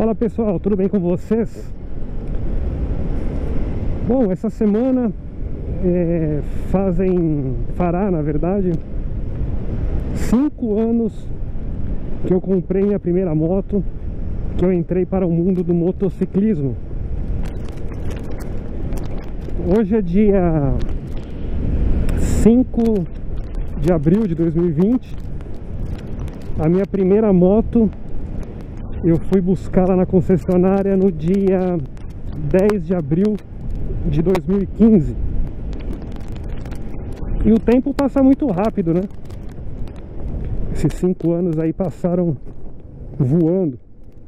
Fala pessoal, tudo bem com vocês? Bom, essa semana fará na verdade 5 anos que eu comprei minha primeira moto, que eu entrei para o mundo do motociclismo. Hoje é dia 5 de abril de 2020. A minha primeira moto eu fui buscar lá na concessionária no dia 10 de abril de 2015. E o tempo passa muito rápido, né? Esses 5 anos aí passaram voando.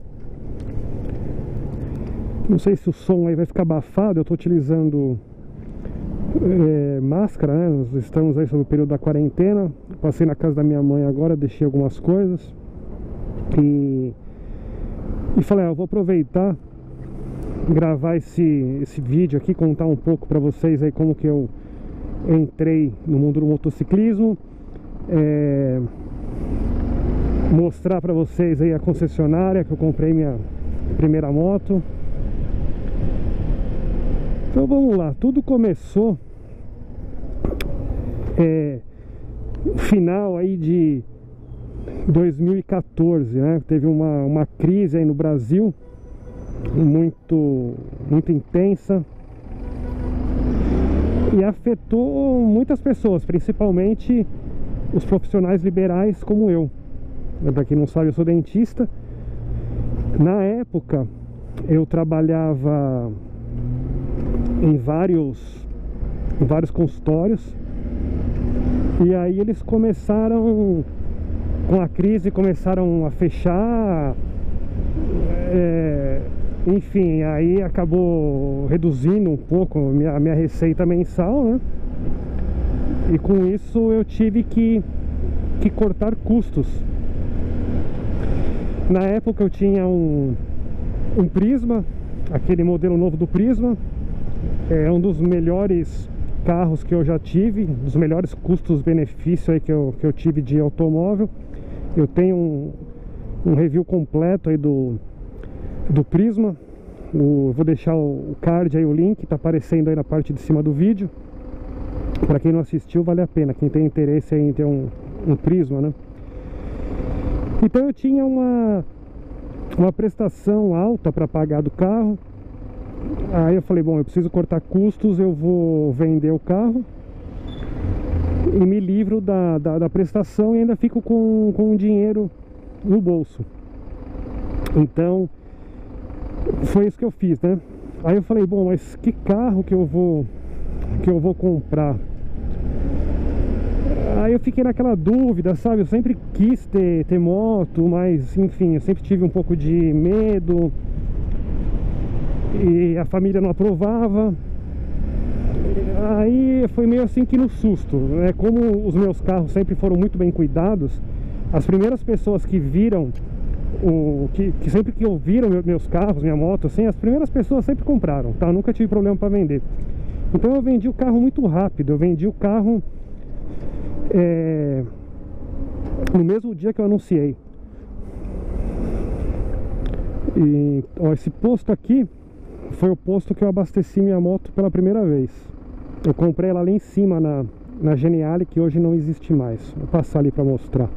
Não sei se o som aí vai ficar abafado. Eu estou utilizando máscara, né? Nós estamos aí sob o período da quarentena. Passei na casa da minha mãe agora, deixei algumas coisas e falei, eu vou aproveitar, gravar esse vídeo aqui, contar um pouco para vocês aí como que eu entrei no mundo do motociclismo, mostrar para vocês aí a concessionária que eu comprei minha primeira moto. Então vamos lá, tudo começou final aí de 2014, né? Teve uma crise aí no Brasil muito intensa e afetou muitas pessoas, principalmente os profissionais liberais como eu. Para quem não sabe, eu sou dentista. Na época eu trabalhava em vários consultórios, e aí eles começaram, com a crise, começaram a fechar, enfim, aí acabou reduzindo um pouco a minha receita mensal, né? E com isso eu tive que cortar custos. Na época eu tinha um Prisma, aquele modelo novo do Prisma. É um dos melhores carros que eu já tive, dos melhores custos-benefício aí que eu tive de automóvel. Eu tenho um review completo aí do Prisma. Vou deixar o card aí, o link, tá aparecendo aí na parte de cima do vídeo. Para quem não assistiu, vale a pena, quem tem interesse aí em ter um Prisma, né? Então eu tinha uma prestação alta para pagar do carro. Aí eu falei, bom, eu preciso cortar custos, eu vou vender o carro e me livro da prestação e ainda fico com o dinheiro no bolso. Então foi isso que eu fiz, né? Aí eu falei, bom, mas que carro que eu vou comprar? Aí eu fiquei naquela dúvida, sabe? Eu sempre quis ter moto, mas enfim, eu sempre tive um pouco de medo e a família não aprovava. Aí foi meio assim que no susto, né? Como os meus carros sempre foram muito bem cuidados, as primeiras pessoas que viram que sempre que ouviram meus carros, minha moto, assim, as primeiras pessoas sempre compraram, tá? Eu nunca tive problema para vender. Então eu vendi o carro muito rápido. Eu vendi o carro no mesmo dia que eu anunciei. E ó, esse posto aqui foi o posto que eu abasteci minha moto pela primeira vez. Eu comprei ela ali em cima na Geniale, que hoje não existe mais. Vou passar ali para mostrar.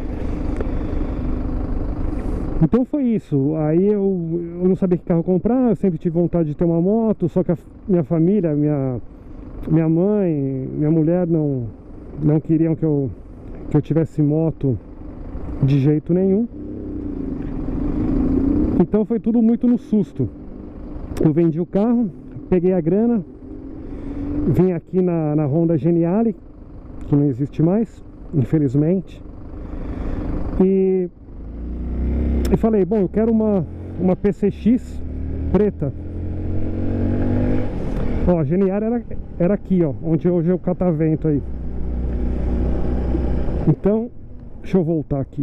Então foi isso. Aí eu não sabia que carro comprar. Eu sempre tive vontade de ter uma moto, só que a minha família, minha mãe, minha mulher não queriam que eu tivesse moto de jeito nenhum. Então foi tudo muito no susto. Eu vendi o carro, peguei a grana, vim aqui na Honda Geniale, que não existe mais, infelizmente, e falei, bom, eu quero uma PCX preta. Ó, a Geniale era aqui, ó, onde hoje é o catavento aí. Então, deixa eu voltar aqui.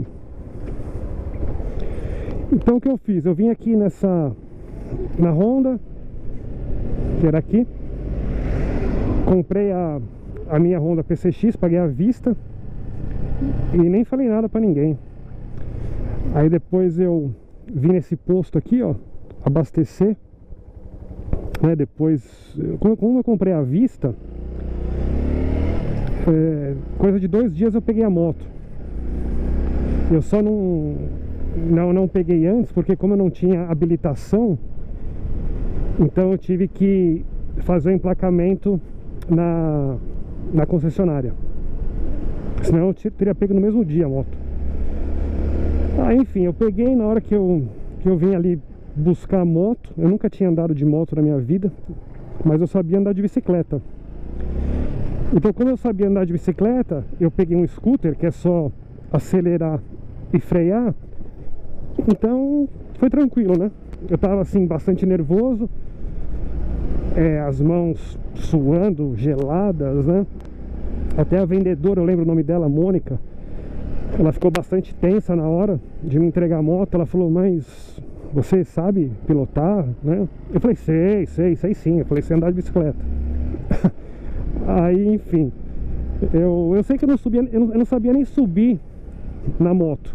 Então o que eu fiz? Eu vim aqui na Honda, que era aqui. Comprei a minha Honda PCX, paguei à vista e nem falei nada pra ninguém. Aí depois eu vim nesse posto aqui, ó, abastecer, né? Depois, como eu comprei à vista, coisa de 2 dias eu peguei a moto. Eu só não peguei antes, porque como eu não tinha habilitação, então eu tive que fazer o emplacamento na concessionária. Senão eu teria pego no mesmo dia a moto. Enfim, eu peguei na hora que eu vim ali buscar a moto. Eu nunca tinha andado de moto na minha vida, mas eu sabia andar de bicicleta. Então, como eu sabia andar de bicicleta, eu peguei um scooter, que é só acelerar e frear. Então, foi tranquilo, né? Eu tava assim, bastante nervoso, as mãos suando, geladas, né? Até a vendedora, eu lembro o nome dela, Mônica, ela ficou bastante tensa na hora de me entregar a moto. Ela falou: mas você sabe pilotar, né? Eu falei: sei sim. Eu falei: sei andar de bicicleta. Aí, enfim, eu sei que eu não sabia nem subir na moto.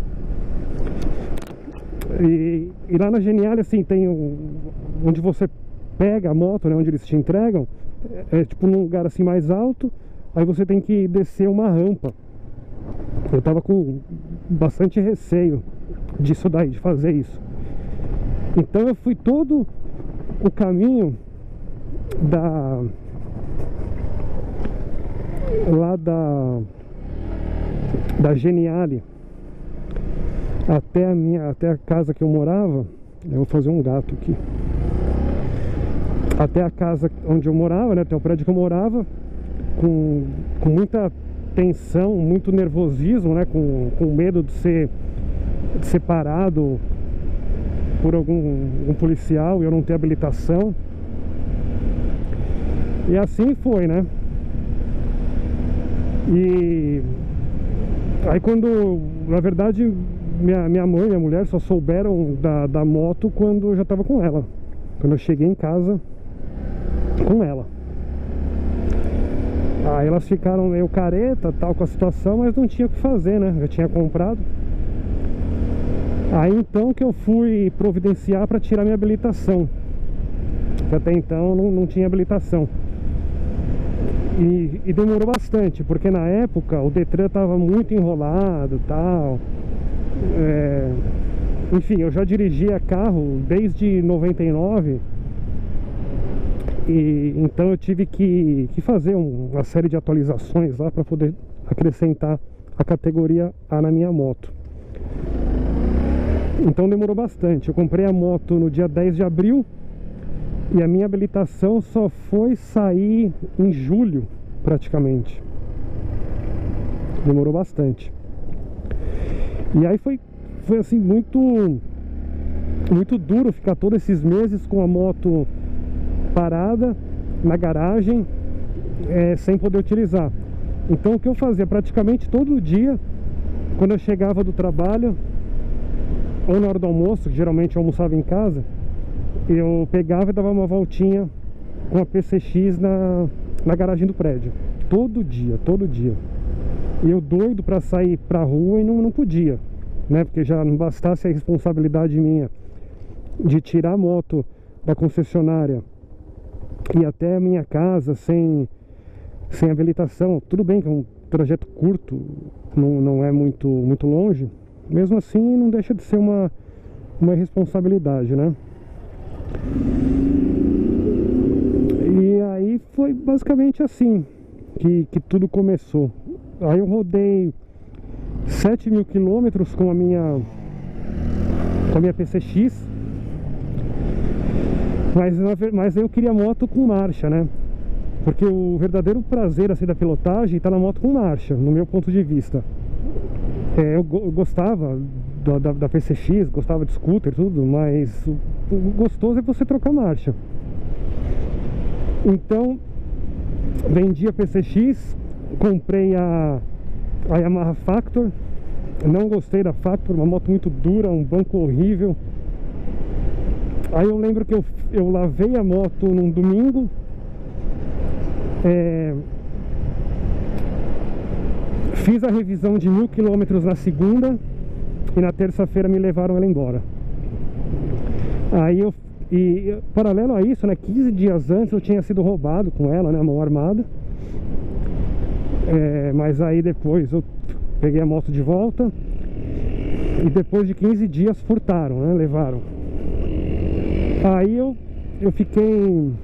E lá na Geniale, assim, tem onde você pega a moto, né, onde eles te entregam, tipo num lugar assim mais alto. Aí você tem que descer uma rampa. Eu tava com bastante receio disso daí, de fazer isso. Então eu fui todo o caminho da Geniale até a casa que eu morava. Eu vou fazer um gato aqui. Até a casa onde eu morava, né, até o prédio que eu morava, com muita tensão, muito nervosismo, né, com medo de ser parado por algum policial e eu não ter habilitação. E assim foi, né? E aí quando, na verdade, minha mãe e minha mulher só souberam da moto quando eu já estava com ela. Quando eu cheguei em casa com ela. Aí elas ficaram meio careta, tal, com a situação, mas não tinha o que fazer, né? Eu tinha comprado. Aí então que eu fui providenciar para tirar minha habilitação, que até então não tinha habilitação. E demorou bastante, porque na época o Detran estava muito enrolado, tal. Enfim, eu já dirigia carro desde 99. E então eu tive que fazer uma série de atualizações lá para poder acrescentar a categoria A na minha moto. Então demorou bastante. Eu comprei a moto no dia 10 de abril e a minha habilitação só foi sair em julho, praticamente. Demorou bastante. E aí foi assim muito duro ficar todos esses meses com a moto parada na garagem, sem poder utilizar. Então o que eu fazia praticamente todo dia, quando eu chegava do trabalho ou na hora do almoço, que geralmente eu almoçava em casa, eu pegava e dava uma voltinha com a PCX na garagem do prédio, todo dia. E eu doido pra sair pra rua e não podia, né? Porque já não bastasse a responsabilidade minha de tirar a moto da concessionária e até a minha casa sem habilitação. Tudo bem que é um trajeto curto, não é muito longe, mesmo assim não deixa de ser uma responsabilidade, né? E aí foi basicamente assim que tudo começou. Aí eu rodei 7.000 quilômetros com a minha PCX. Mas eu queria moto com marcha, né? Porque o verdadeiro prazer assim da pilotagem está na moto com marcha, no meu ponto de vista. Eu gostava da PCX, gostava de scooter, tudo, mas o gostoso é você trocar marcha. Então, vendi a PCX, comprei a Yamaha Factor. Não gostei da Factor, uma moto muito dura, um banco horrível. Aí eu lembro que eu lavei a moto num domingo, fiz a revisão de 1.000 quilômetros na segunda e na terça-feira me levaram ela embora. Aí paralelo a isso, né, 15 dias antes eu tinha sido roubado com ela, né, mão armada. Mas aí depois eu peguei a moto de volta. E depois de 15 dias furtaram, né, levaram. Aí eu fiquei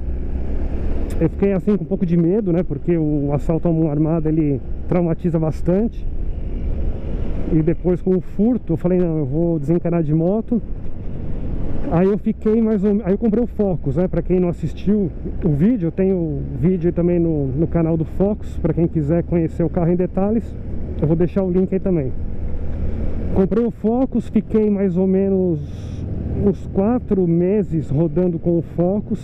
assim com um pouco de medo, né, porque o assalto à mão armada ele traumatiza bastante. E depois com o furto eu falei, não, eu vou desencanar de moto. Aí eu fiquei aí eu comprei o Focus, né? Pra quem não assistiu o vídeo, eu tenho vídeo também no canal do Focus. Pra quem quiser conhecer o carro em detalhes, eu vou deixar o link aí também. Comprei o Focus, fiquei mais ou menos uns 4 meses rodando com o Focus.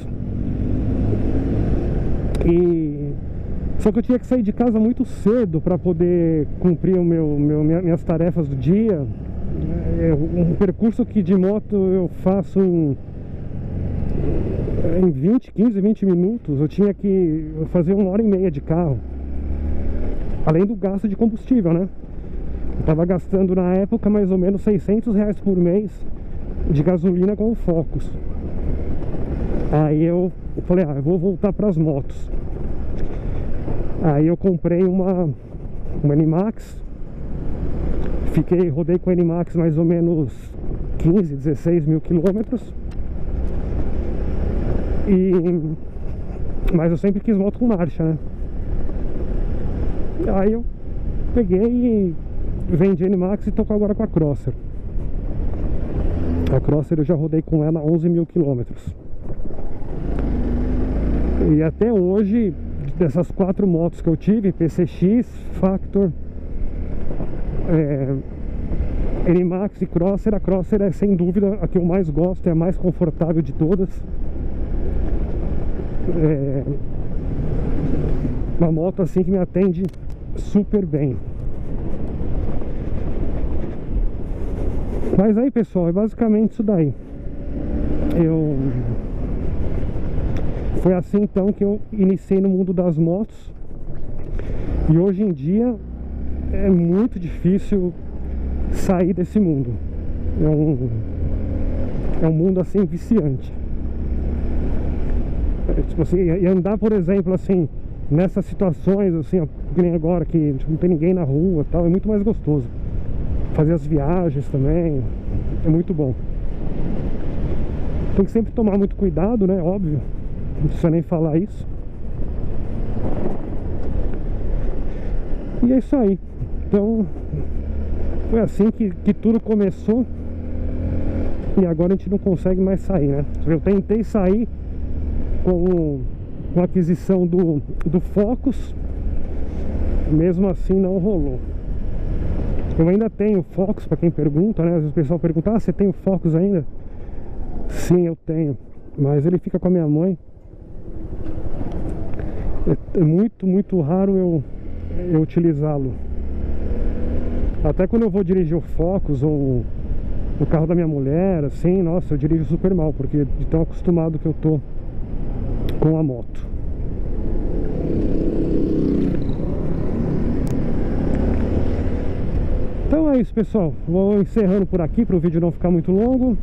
Só que eu tinha que sair de casa muito cedo para poder cumprir minhas tarefas do dia. Um percurso que de moto eu faço em 15, 20 minutos. Eu tinha que fazer 1h30 de carro, além do gasto de combustível, né? Eu tava gastando na época mais ou menos R$600 por mês de gasolina com o Focus. Aí eu falei, eu vou voltar para as motos. Aí eu comprei uma NMAX. Rodei com a NMAX mais ou menos 15, 16 mil quilômetros. Mas eu sempre quis moto com marcha, né? Aí eu peguei e vendi a NMAX e tô agora com a Crosser. A Crosser eu já rodei com ela 11 mil quilômetros. E até hoje, dessas 4 motos que eu tive, PCX, Factor, NMAX e Crosser, a Crosser é sem dúvida a que eu mais gosto, é a mais confortável de todas. Uma moto assim que me atende super bem. Mas aí, pessoal, é basicamente isso daí. Foi assim então que eu iniciei no mundo das motos. E hoje em dia é muito difícil sair desse mundo. É um mundo assim viciante. Tipo assim, e andar, por exemplo, assim, nessas situações assim, ó, que nem agora que não tem ninguém na rua, tal, é muito mais gostoso. Fazer as viagens também é muito bom. Tem que sempre tomar muito cuidado, né? Óbvio, não precisa nem falar isso. E é isso aí. Então foi assim que tudo começou. E agora a gente não consegue mais sair, né? Eu tentei sair com a aquisição do Focus. Mesmo assim não rolou. Eu ainda tenho Focus, para quem pergunta, né? Às vezes o pessoal pergunta, você tem o Focus ainda? Sim, eu tenho, mas ele fica com a minha mãe. É muito, muito raro eu utilizá-lo. Até quando eu vou dirigir o Focus ou o carro da minha mulher, assim, nossa, eu dirijo super mal, porque de tão acostumado que eu tô com a moto. Então é isso, pessoal. Vou encerrando por aqui para o vídeo não ficar muito longo.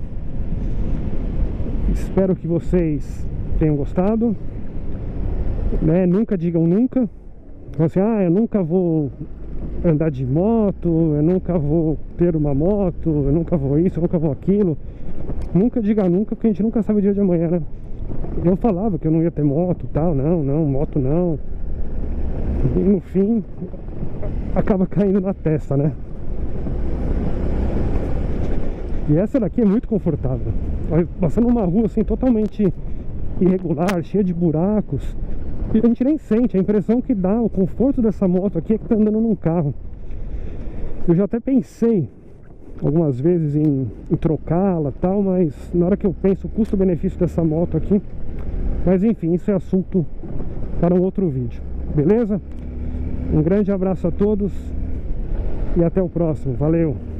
Espero que vocês tenham gostado, né? Nunca digam nunca. Assim, eu nunca vou andar de moto, eu nunca vou ter uma moto, eu nunca vou isso, eu nunca vou aquilo. Nunca diga nunca, porque a gente nunca sabe o dia de amanhã, né? Eu falava que eu não ia ter moto, tal, não, moto não. E no fim acaba caindo na testa, né? E essa daqui é muito confortável. Passando numa rua assim totalmente irregular, cheia de buracos, e a gente nem sente. A impressão que dá, o conforto dessa moto aqui é que tá andando num carro. Eu já até pensei algumas vezes em trocá-la e tal, mas na hora que eu penso o custo-benefício dessa moto aqui. Mas enfim, isso é assunto para um outro vídeo, beleza? Um grande abraço a todos e até o próximo. Valeu!